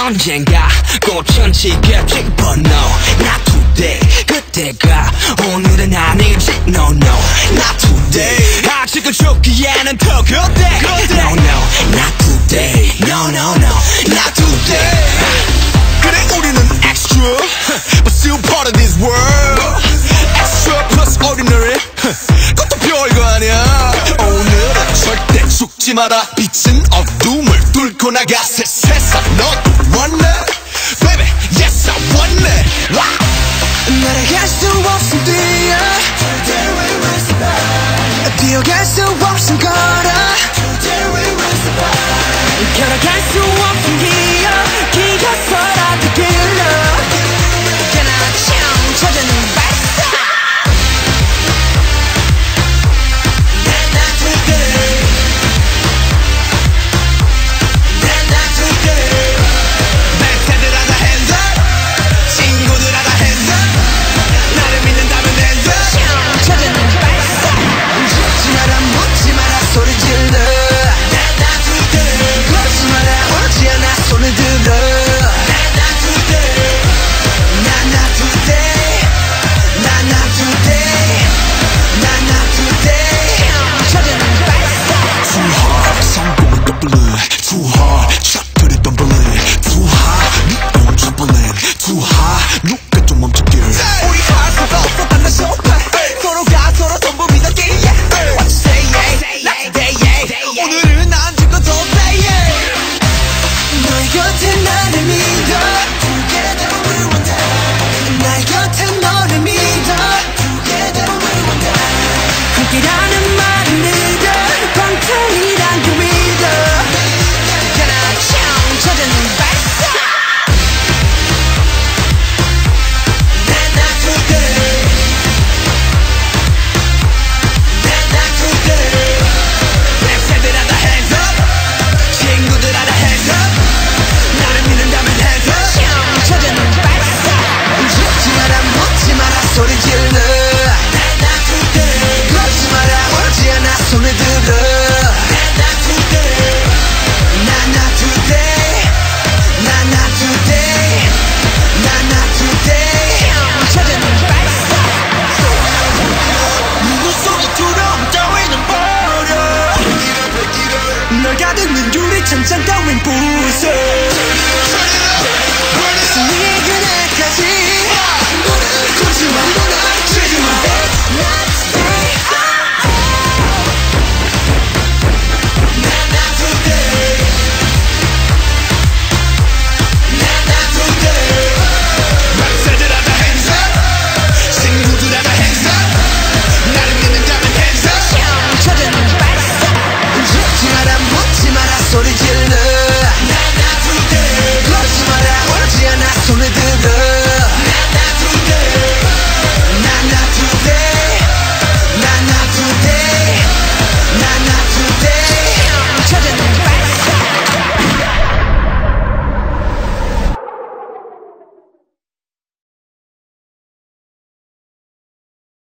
언젠가 꽃은 지겠지 But no, not today. 그때가 오늘은 아니지 No, no, not today. 아직은 죽기에는 더 그때 No, no, not today. No, no, no, not today. 그래 우리는 extra but still part of this world. Extra plus ordinary 그것도 별거 아니야. 오늘은 절대 죽지 마라. 빛은 어둠을 뚫고 나가 새 세상 너도 원해 Baby yes I want it. 날아갈 수 없음 뛰어 Today we will survive. 뛰어갈 수 없음 걸어 Today we will survive. 걸어갈 수 없음 기어 기어서라도 길러 그나참 찾아는 발사 Not today. Not today. 멘트들 하다 hands up. 친구들 하다 hands up. 나를 믿는다면 hands up. 찾아는 발사 죽지 마라 묻지 마라 소리 질러 Not today. 걷지 마라 오지 않아 손을 들어 Not today. Not today. Not today. Not today. 찾아는 발사 Too hard 성공은 더블해. Too hard 샷들이 덤블해. Too high 네 own trampoline. Too high 누가 좀 멈춰길. 우리 할 수가 없어 단나 쇼파. 서로가 서로 전부 믿었기에 What you say yeah Not today yeah. 오늘은 안 죽어도 say yeah. 너의 곁에 나를 믿어 Together we will die. 나의 곁에 너를 믿어 Together we will die. 함께라는 말을 믿어 방탄이란 그 믿어 그나참 찾아는 발사 Not today. Not today. 멘트들 하다 hands up. 친구들 하다 hands up. 나를 믿는다면 hands up. 찾아는 발사 죽지 마라 묻지 마라 소리 질러 Not today. 걷지 마라 오지 않아 손을 들어 Not today. Not today. Not today. Not today. 찾아는 발사 누구 속에 두려움 따위는 버려. 널 가득는 유리천장 따윈 부숴